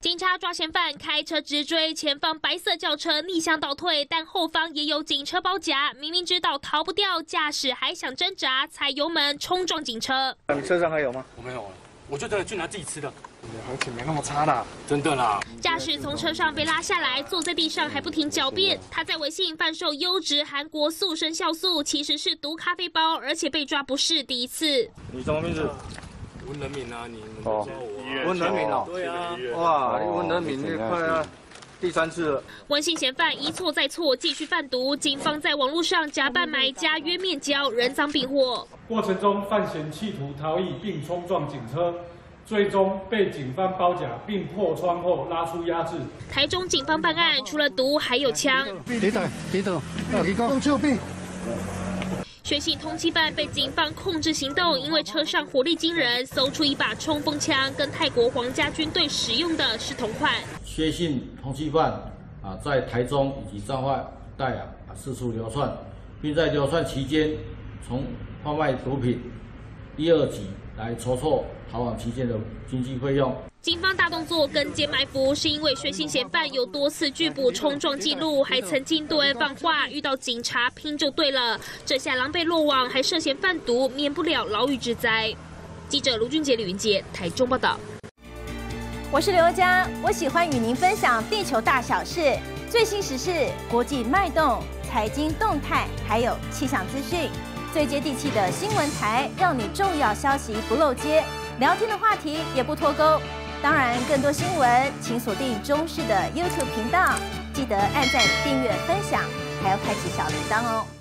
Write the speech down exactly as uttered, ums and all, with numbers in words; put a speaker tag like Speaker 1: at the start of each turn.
Speaker 1: 警察抓嫌犯，开车直追，前方白色轿车逆向倒退，但后方也有警车包夹，明明知道逃不掉，驾驶还想挣扎，踩油门冲撞警车。
Speaker 2: 你车上还有吗？
Speaker 3: 我没有了，我就这个去拿自己吃的。
Speaker 2: 行情没那么差啦，
Speaker 3: 真的啦。
Speaker 1: 驾驶从车上被拉下来，坐在地上还不停狡辩。他在微信贩售优质韩国速生酵素，其实是毒咖啡包，而且被抓不是第一次。
Speaker 2: 你什么名字？
Speaker 3: 温人民啊，你们
Speaker 2: 哦
Speaker 3: 都知道我。
Speaker 2: 温人民哦，
Speaker 3: 对啊。
Speaker 2: 哇，温人民这快啊，第三次了。
Speaker 1: 温姓嫌犯一错再错，继续贩毒。警方在网络上假扮买家约面交，人赃并获。
Speaker 4: 过程中，犯嫌企图逃逸并冲撞警车。 最终被警方包夹，并破窗后拉出压制。
Speaker 1: 台中警方办案，除了毒还有枪。
Speaker 2: 几台？几台？几个？用手臂。
Speaker 1: 薛姓通缉犯被警方控制行动，因为车上火力惊人，搜出一把冲锋枪，跟泰国皇家军队使用的是同款。
Speaker 5: 薛姓通缉犯啊，在台中以及彰化一带啊四处流窜，并在流窜期间从贩卖毒品一二级来筹措。 逃往期间的经济费用。
Speaker 1: 警方大动作跟监埋伏，是因为薛姓嫌犯有多次拒捕冲撞记录，还曾经对外放话，遇到警察拼就对了。这下狼狈落网，还涉嫌贩毒，免不了牢狱之灾。记者卢俊杰、李云杰，台中报道。
Speaker 6: 我是刘佳，我喜欢与您分享地球大小事、最新时事、国际脉动、财经动态，还有气象资讯。最接地气的新闻台，让你重要消息不漏接。 聊天的话题也不脱钩，当然更多新闻，请锁定中视的 YouTube 频道，记得按赞、订阅、分享，还要开启小铃铛哦。